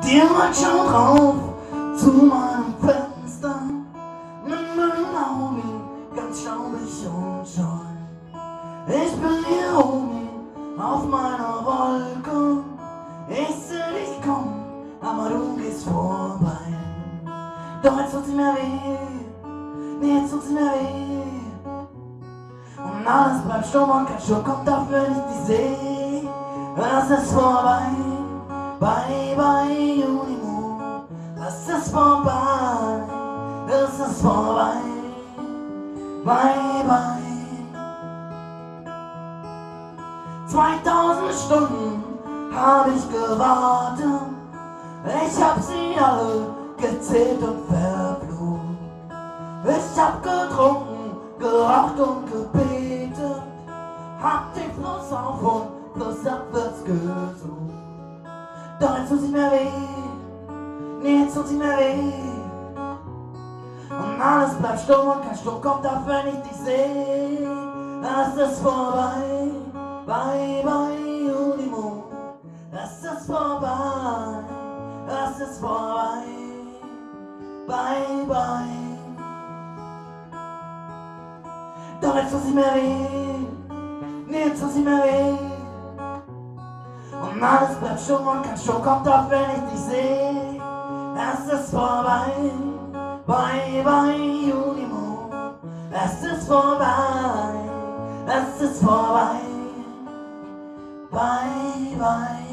Jemand schaut rauf zu meinem Fenster mit meinen Augen ganz staubig und scheu. Ich bin hier oben auf meiner Wolke. Ich seh dich kommen, aber du gehst vorbei. Doch jetzt tut's mir weh, nee, jetzt tut's mir weh. Und alles bleibt stumm und kein Schuh kommt auf, wenn ich dich seh. Das ist vorbei. Bye bye Unimo, das ist vorbei, das ist vorbei, bye bye. 2000 Stunden hab ich gewartet, ich hab sie alle gezählt und verflucht. Ich hab getrunken, geraucht und gebetet, hab den Fluss auf und flussabwärts gesucht. Doch jetzt tut sie mir weh, nee, jetzt tut sie mir weh. Und alles bleibt stumm und kein Sturm kommt auf, wenn ich dich seh. Das ist vorbei, bye bye Unimo. Das ist vorbei, das ist vorbei, bye bye. Doch jetzt tut sie mir weh, nee, jetzt tut sie mir weh. Und alles bleibt stumm und kein Sturm kommt auf, wenn ich dich seh. Es ist vorbei, bye bye Unimo. Es ist vorbei, es ist vorbei, bye bye.